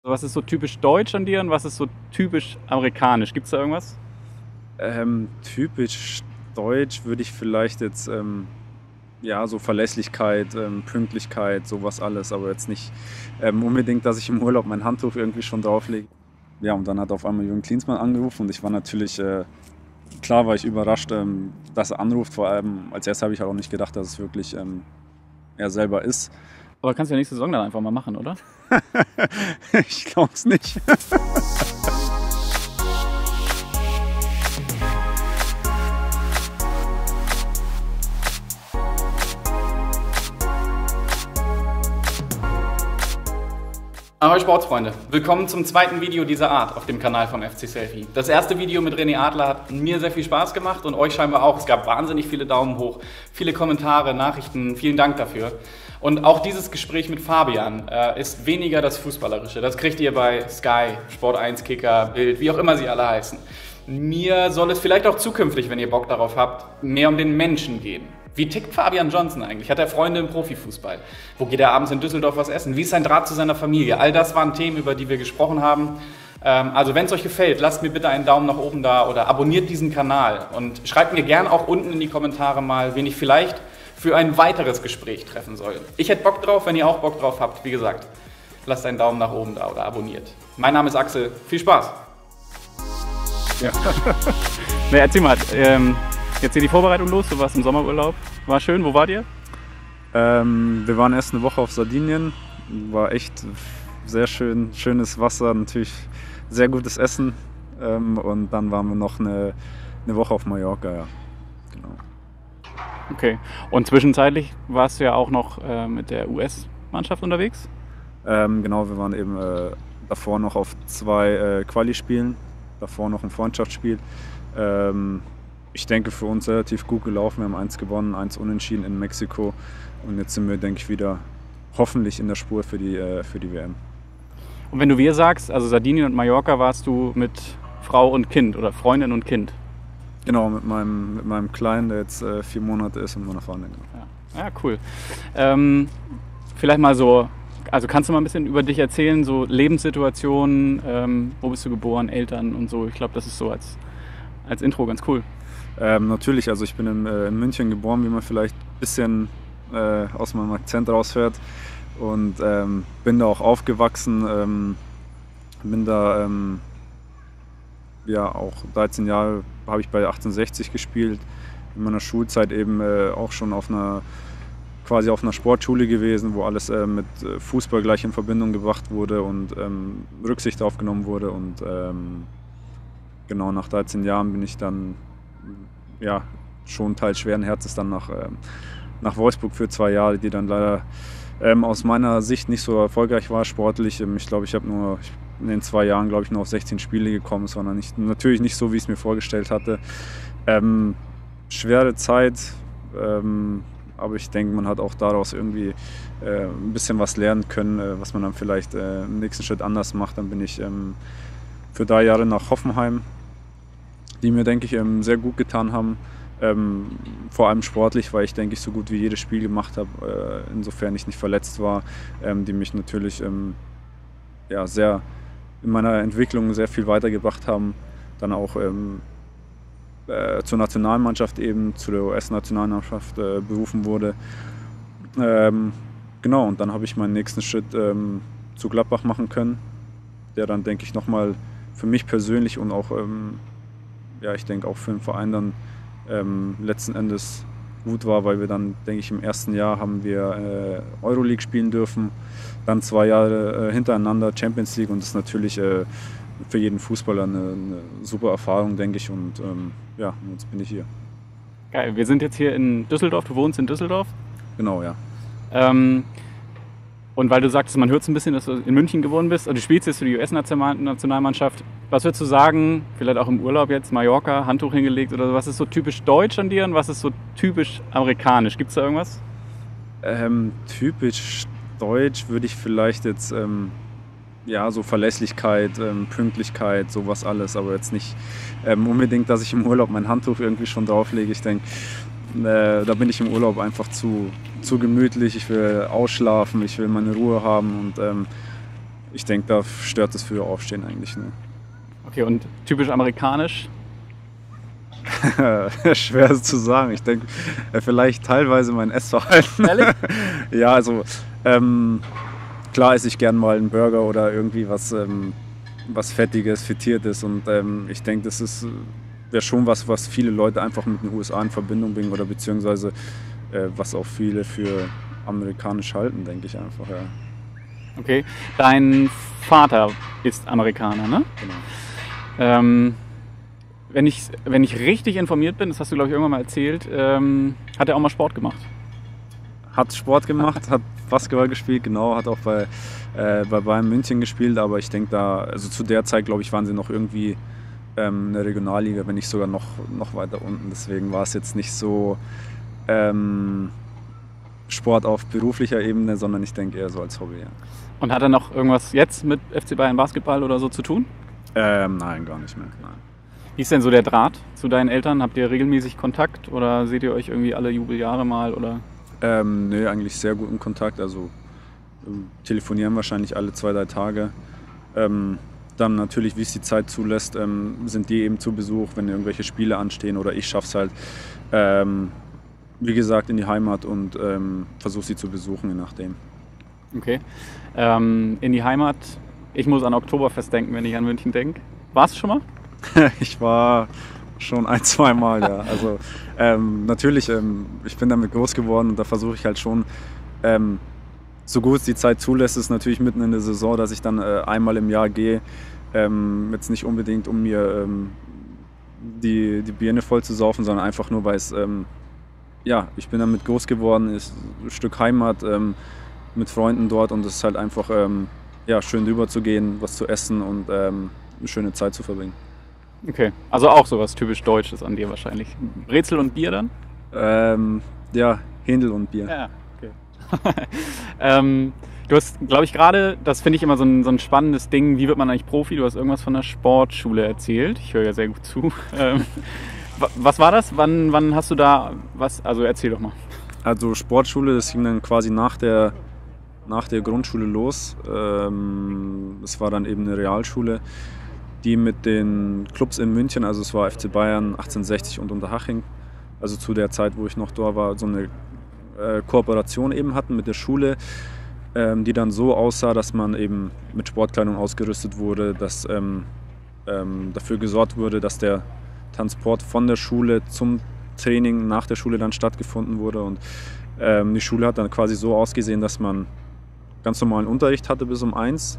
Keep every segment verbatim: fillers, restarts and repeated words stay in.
Was ist so typisch deutsch an dir und was ist so typisch amerikanisch? Gibt es da irgendwas? Ähm, typisch deutsch würde ich vielleicht jetzt, ähm, ja, so Verlässlichkeit, ähm, Pünktlichkeit, sowas alles, aber jetzt nicht ähm, unbedingt, dass ich im Urlaub mein Handtuch irgendwie schon drauflege. Ja, und dann hat auf einmal Jürgen Klinsmann angerufen und ich war natürlich, äh, klar war ich überrascht, ähm, dass er anruft. Vor allem als erstes habe ich auch nicht gedacht, dass es wirklich ähm, er selber ist. Aber kannst du ja nächste Saison dann einfach mal machen, oder? Ich glaube es nicht. Ahoi Sportsfreunde, willkommen zum zweiten Video dieser Art auf dem Kanal vom F C Selfie. Das erste Video mit René Adler hat mir sehr viel Spaß gemacht und euch scheinbar auch. Es gab wahnsinnig viele Daumen hoch, viele Kommentare, Nachrichten, vielen Dank dafür. Und auch dieses Gespräch mit Fabian äh, ist weniger das Fußballerische. Das kriegt ihr bei Sky, Sport eins, Kicker, Bild, wie auch immer sie alle heißen. Mir soll es vielleicht auch zukünftig, wenn ihr Bock darauf habt, mehr um den Menschen gehen. Wie tickt Fabian Johnson eigentlich? Hat er Freunde im Profifußball? Wo geht er abends in Düsseldorf was essen? Wie ist sein Draht zu seiner Familie? All das waren Themen, über die wir gesprochen haben. Also wenn es euch gefällt, lasst mir bitte einen Daumen nach oben da oder abonniert diesen Kanal und schreibt mir gern auch unten in die Kommentare mal, wen ich vielleicht für ein weiteres Gespräch treffen soll. Ich hätte Bock drauf, wenn ihr auch Bock drauf habt. Wie gesagt, lasst einen Daumen nach oben da oder abonniert. Mein Name ist Axel. Viel Spaß! Ja. Na, erzähl mal, ähm, jetzt geht die Vorbereitung los, du warst im Sommerurlaub. War schön, wo wart ihr? Ähm, wir waren erst eine Woche auf Sardinien, war echt sehr schön, schönes Wasser, natürlich sehr gutes Essen ähm, und dann waren wir noch eine, eine Woche auf Mallorca, ja. Genau. Okay, und zwischenzeitlich warst du ja auch noch äh, mit der U S-Mannschaft unterwegs? Ähm, genau, wir waren eben äh, davor noch auf zwei äh, Quali-Spielen, davor noch ein Freundschaftsspiel. Ähm, ich denke, für uns relativ gut gelaufen. Wir haben eins gewonnen, eins unentschieden in Mexiko. Und jetzt sind wir, denke ich, wieder hoffentlich in der Spur für die, äh, für die W M. Und wenn du wir sagst, also Sardinien und Mallorca, warst du mit Frau und Kind oder Freundin und Kind? Genau, mit meinem, mit meinem Kleinen, der jetzt äh, vier Monate ist, und meiner Freundin. Ja, ja, cool. Ähm, vielleicht mal so, also kannst du mal ein bisschen über dich erzählen, so Lebenssituationen, ähm, wo bist du geboren, Eltern und so. Ich glaube, das ist so als, als Intro ganz cool. Ähm, natürlich, also ich bin in, äh, in München geboren, wie man vielleicht ein bisschen äh, aus meinem Akzent raushört. Und ähm, bin da auch aufgewachsen, ähm, bin da ähm, ja auch dreizehn Jahre habe ich bei achtzehnhundertsechzig gespielt. In meiner Schulzeit eben äh, auch schon auf einer quasi auf einer Sportschule gewesen, wo alles äh, mit Fußball gleich in Verbindung gebracht wurde und ähm, Rücksicht aufgenommen wurde. Und ähm, genau nach dreizehn Jahren bin ich dann ja schon teils schweren Herzens dann nach, ähm, nach Wolfsburg für zwei Jahre, die dann leider ähm, aus meiner Sicht nicht so erfolgreich war sportlich. Ich glaube, ich habe nur in den zwei Jahren, glaube ich, nur auf sechzehn Spiele gekommen. Es war noch nicht, natürlich nicht so, wie ich es mir vorgestellt hatte. Ähm, schwere Zeit, ähm, aber ich denke, man hat auch daraus irgendwie äh, ein bisschen was lernen können, äh, was man dann vielleicht äh, im nächsten Schritt anders macht. Dann bin ich ähm, für drei Jahre nach Hoffenheim, die mir, denke ich, ähm, sehr gut getan haben. Ähm, vor allem sportlich, weil ich, denke ich, so gut wie jedes Spiel gemacht habe, äh, insofern ich nicht verletzt war, ähm, die mich natürlich ähm, ja, sehr in meiner Entwicklung sehr viel weitergebracht haben. Dann auch ähm, äh, zur Nationalmannschaft eben, zu der U S-Nationalmannschaft äh, berufen wurde. Ähm, genau, und dann habe ich meinen nächsten Schritt ähm, zu Gladbach machen können, der dann, denke ich, nochmal für mich persönlich und auch, ähm, ja, ich denke auch für den Verein dann ähm, letzten Endes gut war, weil wir dann, denke ich, im ersten Jahr haben wir äh, Euroleague spielen dürfen, dann zwei Jahre äh, hintereinander Champions League und das ist natürlich äh, für jeden Fußballer eine, eine super Erfahrung, denke ich, und ähm, ja, jetzt bin ich hier. Geil, wir sind jetzt hier in Düsseldorf, du wohnst in Düsseldorf? Genau, ja. Ähm, und weil du sagtest, man hört es ein bisschen, dass du in München geboren bist, also du spielst jetzt für die U S-Nationalmannschaft, was würdest du sagen, vielleicht auch im Urlaub jetzt, Mallorca, Handtuch hingelegt oder so, was ist so typisch deutsch an dir und was ist so typisch amerikanisch? Gibt es da irgendwas? Ähm, typisch deutsch würde ich vielleicht jetzt, ähm, ja, so Verlässlichkeit, ähm, Pünktlichkeit, sowas alles, aber jetzt nicht ähm, unbedingt, dass ich im Urlaub mein Handtuch irgendwie schon drauflege. Ich denke, äh, da bin ich im Urlaub einfach zu, zu gemütlich, ich will ausschlafen, ich will meine Ruhe haben und ähm, ich denke, da stört das frühe Aufstehen eigentlich nur. Okay, und typisch amerikanisch? Schwer zu sagen. Ich denke, vielleicht teilweise mein Essverhalten. Ehrlich? Ja, also ähm, klar esse ich gern mal einen Burger oder irgendwie was, ähm, was Fettiges, Frittiertes. Und ähm, ich denke, das ist wäre schon was, was viele Leute einfach mit den U S A in Verbindung bringen oder beziehungsweise äh, was auch viele für amerikanisch halten, denke ich einfach, ja. Okay, dein Vater ist Amerikaner, ne? Genau. Ähm, wenn ich, wenn ich richtig informiert bin, das hast du, glaube ich, irgendwann mal erzählt, ähm, hat er auch mal Sport gemacht. Hat Sport gemacht, hat Basketball gespielt, genau, hat auch bei, äh, bei Bayern München gespielt, aber ich denke da, also zu der Zeit, glaube ich, waren sie noch irgendwie ähm, in der Regionalliga, wenn nicht sogar noch, noch weiter unten. Deswegen war es jetzt nicht so ähm, Sport auf beruflicher Ebene, sondern ich denke eher so als Hobby, ja. Und hat er noch irgendwas jetzt mit F C Bayern Basketball oder so zu tun? Ähm, nein, gar nicht mehr, nein. Wie ist denn so der Draht zu deinen Eltern? Habt ihr regelmäßig Kontakt oder seht ihr euch irgendwie alle Jubeljahre mal? Oder? Ähm, nee, eigentlich sehr guten Kontakt. Also ähm, telefonieren wahrscheinlich alle zwei, drei Tage. Ähm, dann natürlich, wie es die Zeit zulässt, ähm, sind die eben zu Besuch, wenn irgendwelche Spiele anstehen oder ich schaffe es halt, ähm, wie gesagt, in die Heimat und ähm, versuche sie zu besuchen, je nachdem. Okay. Ähm, in die Heimat. Ich muss an Oktoberfest denken, wenn ich an München denke. Warst du schon mal? Ich war schon ein, zwei Mal, ja. Also ähm, natürlich, ähm, ich bin damit groß geworden und da versuche ich halt schon, ähm, so gut es die Zeit zulässt, ist natürlich mitten in der Saison, dass ich dann äh, einmal im Jahr gehe. Ähm, jetzt nicht unbedingt, um mir ähm, die, die Birne voll zu saufen, sondern einfach nur, weil es, ähm, ja, ich bin damit groß geworden, ist ein Stück Heimat ähm, mit Freunden dort und es ist halt einfach ähm, ja, schön rüber zu gehen, was zu essen und ähm, eine schöne Zeit zu verbringen. Okay, also auch sowas typisch Deutsches an dir wahrscheinlich. Brezel und Bier dann? Ähm, ja, Händel und Bier. Ja, okay. ähm, du hast, glaube ich, gerade, das finde ich immer so ein, so ein spannendes Ding, wie wird man eigentlich Profi? Du hast irgendwas von der Sportschule erzählt. Ich höre ja sehr gut zu. Ähm, was war das? Wann, wann hast du da was? Also erzähl doch mal. Also Sportschule, das ging dann quasi nach der, nach der Grundschule los. Ähm, das war dann eben eine Realschule, die mit den Clubs in München, also es war F C Bayern, achtzehnhundertsechzig und Unterhaching, also zu der Zeit, wo ich noch da war, so eine äh, Kooperation eben hatten mit der Schule, ähm, die dann so aussah, dass man eben mit Sportkleidung ausgerüstet wurde, dass ähm, ähm, dafür gesorgt wurde, dass der Transport von der Schule zum Training nach der Schule dann stattgefunden wurde und ähm, die Schule hat dann quasi so ausgesehen, dass man ganz normalen Unterricht hatte bis um eins.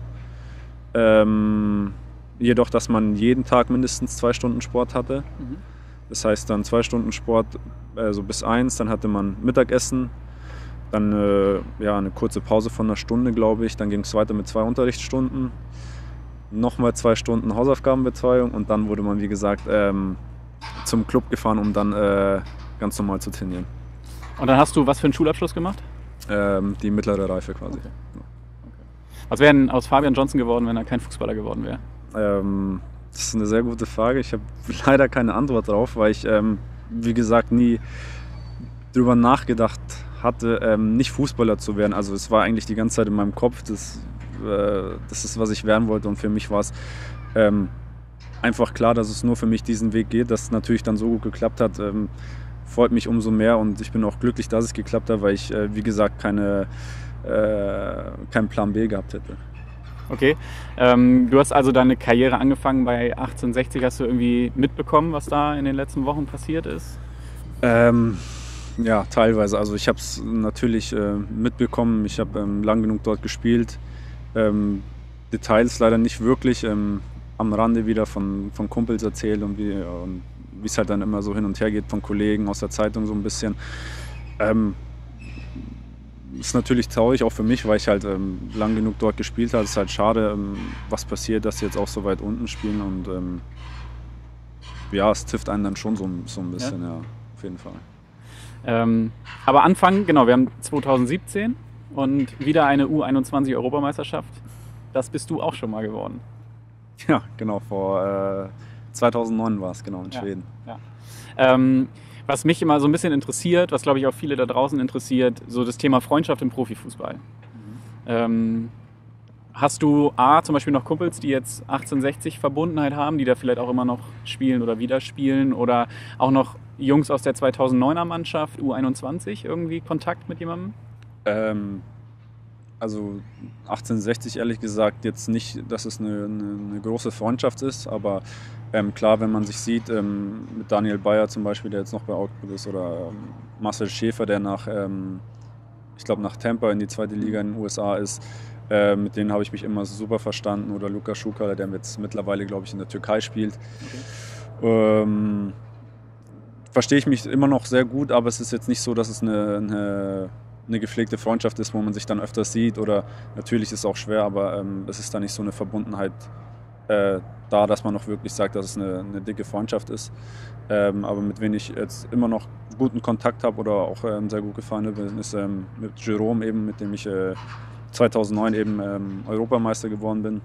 Ähm, jedoch, dass man jeden Tag mindestens zwei Stunden Sport hatte. Mhm. Das heißt dann zwei Stunden Sport also bis eins, dann hatte man Mittagessen, dann äh, ja, eine kurze Pause von einer Stunde, glaube ich. Dann ging es weiter mit zwei Unterrichtsstunden, nochmal zwei Stunden Hausaufgabenbetreuung und dann wurde man, wie gesagt, ähm, zum Club gefahren, um dann äh, ganz normal zu trainieren. Und dann hast du was für einen Schulabschluss gemacht? Ähm, die mittlere Reife quasi. Okay. Okay. Was wäre denn aus Fabian Johnson geworden, wenn er kein Fußballer geworden wäre? Ähm, das ist eine sehr gute Frage. Ich habe leider keine Antwort drauf, weil ich, ähm, wie gesagt, nie drüber nachgedacht hatte, ähm, nicht Fußballer zu werden. Also es war eigentlich die ganze Zeit in meinem Kopf, das, äh, das ist, was ich werden wollte. Und für mich war es ähm, einfach klar, dass es nur für mich diesen Weg geht. Dass es natürlich dann so gut geklappt hat, ähm, freut mich umso mehr. Und ich bin auch glücklich, dass es geklappt hat, weil ich, äh, wie gesagt, keine, äh, keinen Plan B gehabt hätte. Okay, ähm, du hast also deine Karriere angefangen bei achtzehnhundertsechzig. Hast du irgendwie mitbekommen, was da in den letzten Wochen passiert ist? Ähm, ja, teilweise. Also ich habe es natürlich äh, mitbekommen. Ich habe ähm, lang genug dort gespielt. Ähm, Details leider nicht wirklich. Ähm, am Rande wieder von, von Kumpels erzählt und wie ja, es halt dann immer so hin und her geht von Kollegen aus der Zeitung so ein bisschen. Ähm, ist natürlich traurig, auch für mich, weil ich halt ähm, lang genug dort gespielt habe. Es ist halt schade, ähm, was passiert, dass sie jetzt auch so weit unten spielen. Und ähm, ja, es trifft einen dann schon so, so ein bisschen, ja, ja auf jeden Fall. Ähm, aber Anfang, genau, wir haben zweitausendsiebzehn und wieder eine U einundzwanzig-Europameisterschaft. Das bist du auch schon mal geworden. Ja, genau, vor äh, zweitausendneun war es, genau, in ja, Schweden. Ja. Ähm, was mich immer so ein bisschen interessiert, was glaube ich auch viele da draußen interessiert, so das Thema Freundschaft im Profifußball. Mhm. Ähm, Hast du A, zum Beispiel noch Kumpels, die jetzt achtzehnhundertsechzig Verbundenheit haben, die da vielleicht auch immer noch spielen oder wieder spielen, oder auch noch Jungs aus der zweitausenddeuner Mannschaft, U einundzwanzig, irgendwie Kontakt mit jemandem? Ähm, also achtzehnhundertsechzig ehrlich gesagt jetzt nicht, dass es eine, eine, eine große Freundschaft ist, aber ähm, klar, wenn man sich sieht, ähm, mit Daniel Bayer zum Beispiel, der jetzt noch bei Augsburg ist, oder ähm, Marcel Schäfer, der nach, ähm, ich glaube nach Tampa in die zweite Liga in den U S A ist, äh, mit denen habe ich mich immer super verstanden, oder Luka Schuka, der jetzt mittlerweile, glaube ich, in der Türkei spielt. Okay. Ähm, verstehe ich mich immer noch sehr gut, aber es ist jetzt nicht so, dass es eine, eine eine gepflegte Freundschaft ist, wo man sich dann öfters sieht, oder natürlich ist es auch schwer, aber ähm, es ist da nicht so eine Verbundenheit äh, da, dass man noch wirklich sagt, dass es eine, eine dicke Freundschaft ist. Ähm, aber mit wem ich jetzt immer noch guten Kontakt habe oder auch ähm, sehr gut gefallen bin, ist ähm, mit Jerome eben, mit dem ich äh, zweitausendneun eben ähm, Europameister geworden bin.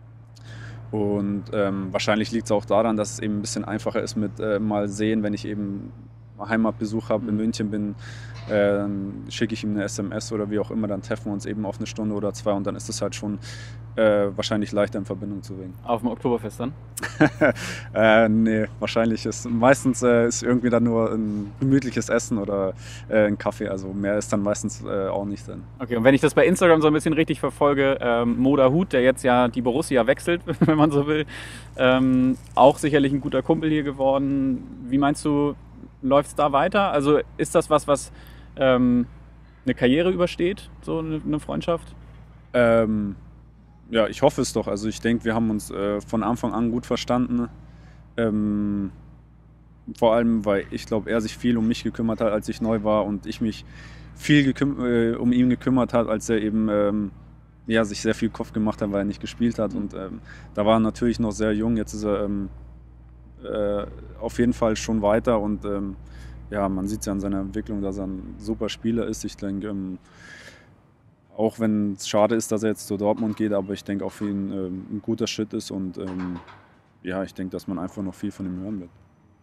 Und ähm, wahrscheinlich liegt es auch daran, dass es eben ein bisschen einfacher ist mit äh, mal sehen, wenn ich eben Heimatbesuch habe, in München bin, äh, dann schicke ich ihm eine S M S oder wie auch immer, dann treffen wir uns eben auf eine Stunde oder zwei, und dann ist es halt schon äh, wahrscheinlich leichter in Verbindung zu bringen. Auf dem Oktoberfest dann? äh, nee, wahrscheinlich ist meistens äh, ist irgendwie dann nur ein gemütliches Essen oder äh, ein Kaffee, also mehr ist dann meistens äh, auch nicht drin. Okay, und wenn ich das bei Instagram so ein bisschen richtig verfolge, ähm, Mo Dahut, der jetzt ja die Borussia wechselt, wenn man so will, ähm, auch sicherlich ein guter Kumpel hier geworden. Wie meinst du, läuft es da weiter? Also ist das was, was ähm, eine Karriere übersteht, so eine, eine Freundschaft? Ähm, ja, ich hoffe es doch. Also ich denke, wir haben uns äh, von Anfang an gut verstanden. Ähm, vor allem, weil ich glaube, er sich viel um mich gekümmert hat, als ich neu war, und ich mich viel äh, um ihn gekümmert hat, als er eben ähm, ja, sich sehr viel Kopf gemacht hat, weil er nicht gespielt hat. Und ähm, da war er natürlich noch sehr jung. Jetzt ist er ähm, äh, auf jeden Fall schon weiter, und ähm, ja, man sieht es ja an seiner Entwicklung, dass er ein super Spieler ist. Ich denke, ähm, auch wenn es schade ist, dass er jetzt zu Dortmund geht, aber ich denke auch für ihn ähm, ein guter Schritt ist, und ähm, ja, ich denke, dass man einfach noch viel von ihm hören wird.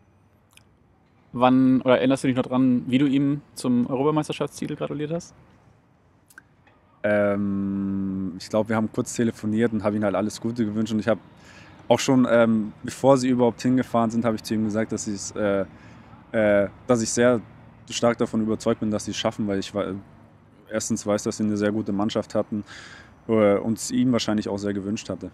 Wann, oder erinnerst du dich noch dran, wie du ihm zum Europameisterschaftstitel gratuliert hast? Ähm, ich glaube, wir haben kurz telefoniert und habe ihm halt alles Gute gewünscht, und ich habe auch schon, ähm, bevor sie überhaupt hingefahren sind, habe ich zu ihm gesagt, dass, äh, äh, dass ich sehr stark davon überzeugt bin, dass sie es schaffen, weil ich war, erstens weiß, dass sie eine sehr gute Mannschaft hatten äh, und es ihm wahrscheinlich auch sehr gewünscht hatte.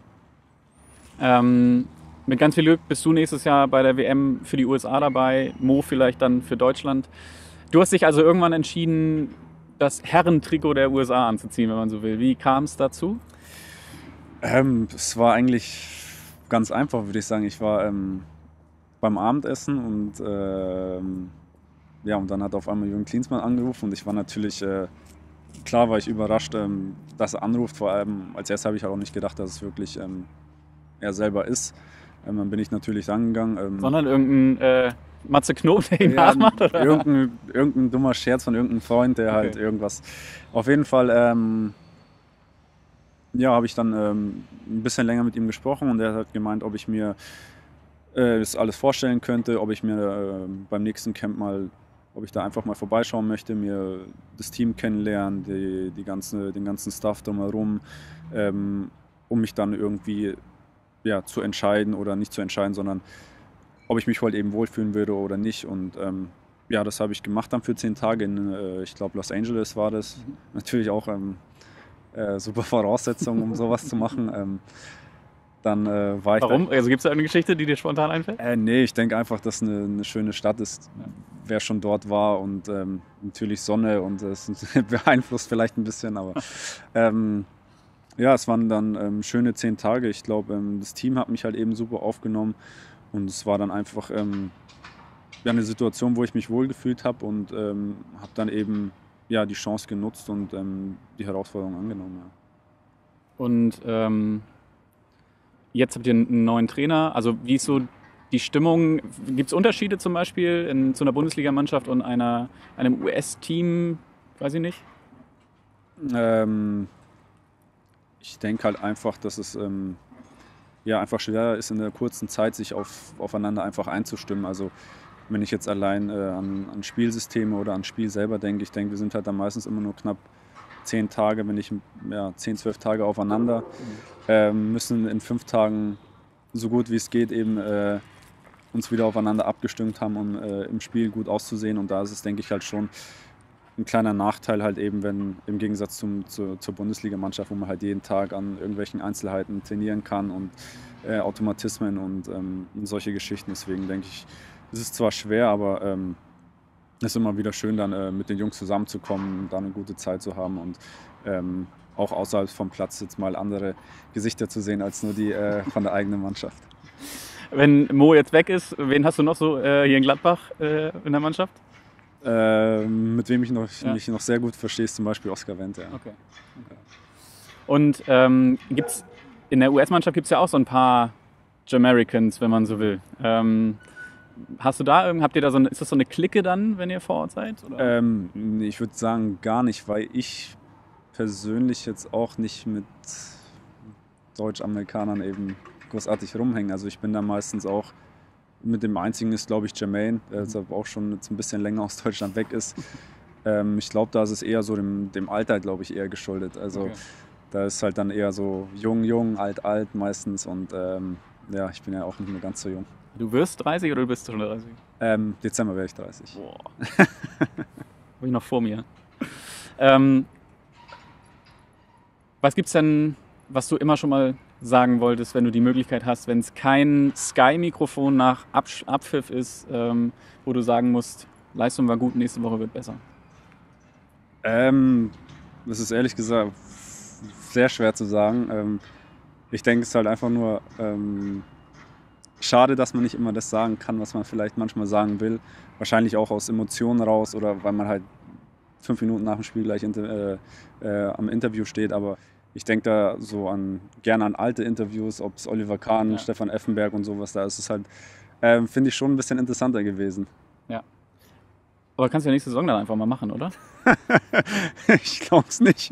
Ähm, mit ganz viel Glück bist du nächstes Jahr bei der W M für die U S A dabei, Mo vielleicht dann für Deutschland. Du hast dich also irgendwann entschieden, das Herrentrikot der U S A anzuziehen, wenn man so will. Wie kam es dazu? Ähm, es war eigentlich ganz einfach, würde ich sagen. Ich war ähm, beim Abendessen, und ähm, ja, und dann hat auf einmal Jürgen Klinsmann angerufen, und ich war natürlich, äh, klar war ich überrascht, ähm, dass er anruft. Vor allem als erstes habe ich auch nicht gedacht, dass es wirklich ähm, er selber ist. Ähm, dann bin ich natürlich rangegangen. Ähm, Sondern irgendein äh, Matze Knob, der ihn ja, nachmacht? Oder? Irgendein, irgendein dummer Scherz von irgendeinem Freund, der okay. halt irgendwas... Auf jeden Fall... Ähm, Ja, habe ich dann ähm, ein bisschen länger mit ihm gesprochen, und er hat gemeint, ob ich mir äh, das alles vorstellen könnte, ob ich mir äh, beim nächsten Camp mal, ob ich da einfach mal vorbeischauen möchte, mir das Team kennenlernen, die, die ganze, den ganzen Stuff drumherum, ähm, um mich dann irgendwie ja, zu entscheiden oder nicht zu entscheiden, sondern ob ich mich halt eben wohlfühlen würde oder nicht. Und ähm, ja, das habe ich gemacht dann für zehn Tage in, äh, ich glaube, Los Angeles war das. Mhm. Natürlich auch ähm, Äh, super Voraussetzungen, um sowas zu machen. Ähm, dann äh, war ich Warum? Da, also gibt es da eine Geschichte, die dir spontan einfällt? Äh, nee, ich denke einfach, dass eine, eine schöne Stadt ist, ja. Wer schon dort war, und ähm, natürlich Sonne, und es beeinflusst vielleicht ein bisschen, aber ähm, ja, es waren dann ähm, schöne zehn Tage. Ich glaube, ähm, das Team hat mich halt eben super aufgenommen, und es war dann einfach ähm, ja, eine Situation, wo ich mich wohlgefühlt habe, und ähm, habe dann eben ja, die Chance genutzt und ähm, die Herausforderung angenommen. Ja. Und ähm, jetzt habt ihr einen neuen Trainer. Also wie ist so die Stimmung? Gibt es Unterschiede zum Beispiel in, zu einer Bundesligamannschaft und einer, einem U S-Team? Weiß ich nicht. Ähm, ich denke halt einfach, dass es ähm, ja, einfach schwer ist, in der kurzen Zeit sich auf, aufeinander einfach einzustimmen. Also wenn ich jetzt allein äh, an, an Spielsysteme oder an Spiel selber denke, ich denke, wir sind halt dann meistens immer nur knapp zehn Tage, bin ich ja, zehn, zwölf Tage aufeinander, äh, müssen in fünf Tagen so gut wie es geht eben äh, uns wieder aufeinander abgestimmt haben, um äh, im Spiel gut auszusehen. Und da ist es, denke ich, halt schon ein kleiner Nachteil halt eben, wenn im Gegensatz zum, zu, zur Bundesligamannschaft, wo man halt jeden Tag an irgendwelchen Einzelheiten trainieren kann und äh, Automatismen und, ähm, und solche Geschichten. Deswegen denke ich, es ist zwar schwer, aber ähm, es ist immer wieder schön, dann äh, mit den Jungs zusammenzukommen, da eine gute Zeit zu haben und ähm, auch außerhalb vom Platz jetzt mal andere Gesichter zu sehen als nur die äh, von der eigenen Mannschaft. Wenn Mo jetzt weg ist, wen hast du noch so äh, hier in Gladbach äh, in der Mannschaft? Äh, mit wem ich noch, ja. mich noch sehr gut verstehe, ist zum Beispiel Oscar Wendt. Ja. Okay. Okay. Und ähm, gibt's, in der U S-Mannschaft gibt es ja auch so ein paar Jamericans, wenn man so will. Ähm, hast du da, habt ihr da so eine, ist das so eine Clique dann, wenn ihr vor Ort seid? Oder? Ähm, ich würde sagen gar nicht, weil ich persönlich jetzt auch nicht mit Deutsch-Amerikanern eben großartig rumhänge. Also ich bin da meistens auch mit dem einzigen ist, glaube ich, Jermaine, der jetzt aber auch schon jetzt ein bisschen länger aus Deutschland weg ist. Ähm, ich glaube, da ist es eher so dem, dem Alter, glaube ich, eher geschuldet. Also okay. Da ist halt dann eher so jung, jung, alt, alt meistens und ähm, ja, ich bin ja auch nicht mehr ganz so jung. Du wirst dreißig oder du bist schon dreißig? Ähm, Dezember werde ich dreißig. Boah. Habe ich noch vor mir. Ähm, was gibt's denn, was du immer schon mal sagen wolltest, wenn du die Möglichkeit hast, wenn es kein Sky-Mikrofon nach Absch- Abpfiff ist, ähm, wo du sagen musst, Leistung war gut, nächste Woche wird besser? Ähm, das ist ehrlich gesagt sehr schwer zu sagen. Ähm, ich denke, es ist halt einfach nur ähm, schade, dass man nicht immer das sagen kann, was man vielleicht manchmal sagen will. Wahrscheinlich auch aus Emotionen raus oder weil man halt fünf Minuten nach dem Spiel gleich inter- äh, äh, am Interview steht, aber ich denke da so an, gerne an alte Interviews, ob es Oliver Kahn, ja. Stefan Effenberg und sowas, da ist es halt, äh, finde ich, schon ein bisschen interessanter gewesen. Ja. Aber kannst du ja nächste Saison dann einfach mal machen, oder? Ich glaube es nicht.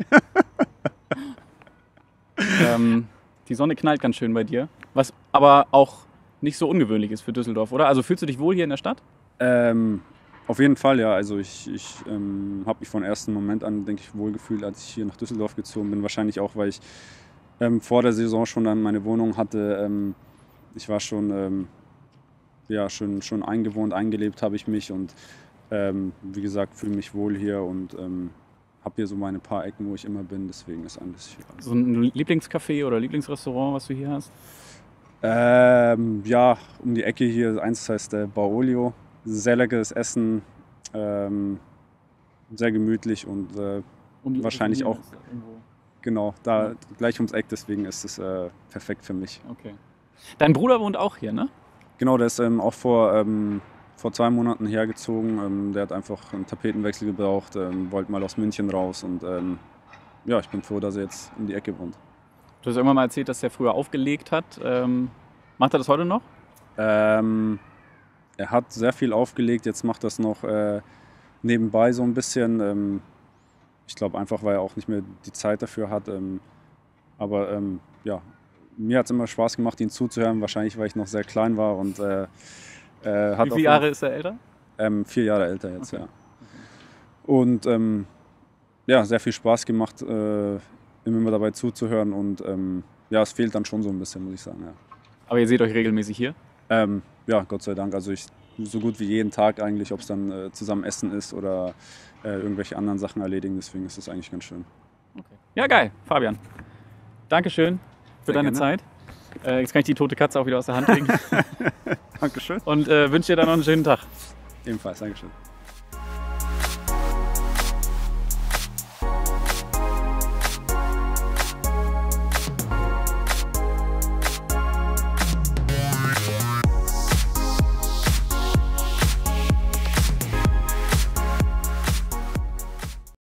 ähm, die Sonne knallt ganz schön bei dir, was aber auch nicht so ungewöhnlich ist für Düsseldorf, oder? Also fühlst du dich wohl hier in der Stadt? Ähm, auf jeden Fall, ja. Also ich, ich ähm, habe mich von ersten Moment an, denke ich, wohlgefühlt, als ich hier nach Düsseldorf gezogen bin. Wahrscheinlich auch, weil ich ähm, vor der Saison schon dann meine Wohnung hatte. Ähm, ich war schon, ähm, ja, schon, schon eingewohnt, eingelebt habe ich mich und ähm, wie gesagt, fühle mich wohl hier und ähm, habe hier so meine paar Ecken, wo ich immer bin. Deswegen ist alles hier. So ein Lieblingscafé oder Lieblingsrestaurant, was du hier hast? Ähm, ja, um die Ecke hier, eins heißt der Baolio. Sehr leckeres Essen, ähm, sehr gemütlich und äh, um wahrscheinlich auch genau da ja. Gleich ums Eck, deswegen ist es äh, perfekt für mich. Okay. Dein Bruder wohnt auch hier, ne? Genau, der ist ähm, auch vor, ähm, vor zwei Monaten hergezogen. Ähm, der hat einfach einen Tapetenwechsel gebraucht, ähm, wollte mal aus München raus und ähm, ja, ich bin froh, dass er jetzt um die Ecke wohnt. Du hast irgendwann mal erzählt, dass er früher aufgelegt hat. Ähm, macht er das heute noch? Ähm, Er hat sehr viel aufgelegt, jetzt macht das noch äh, nebenbei so ein bisschen. Ähm, ich glaube einfach, weil er auch nicht mehr die Zeit dafür hat. Ähm, aber ähm, ja, mir hat es immer Spaß gemacht, ihn zuzuhören. Wahrscheinlich, weil ich noch sehr klein war. Und, äh, äh, hat Wie viele Jahre ist er älter? Ähm, vier Jahre älter jetzt, okay. ja. Und ähm, ja, sehr viel Spaß gemacht, äh, ihm immer dabei zuzuhören. Und ähm, ja, es fehlt dann schon so ein bisschen, muss ich sagen. Ja. Aber ihr seht euch regelmäßig hier? Ähm, ja, Gott sei Dank. Also ich so gut wie jeden Tag eigentlich, ob es dann äh, zusammen essen ist oder äh, irgendwelche anderen Sachen erledigen. Deswegen ist das eigentlich ganz schön. Okay. Ja, geil. Fabian, Dankeschön für Sehr deine gerne. Zeit. Äh, jetzt kann ich die tote Katze auch wieder aus der Hand kriegen. Dankeschön. Und äh, wünsche dir dann noch einen schönen Tag. Ebenfalls, Dankeschön.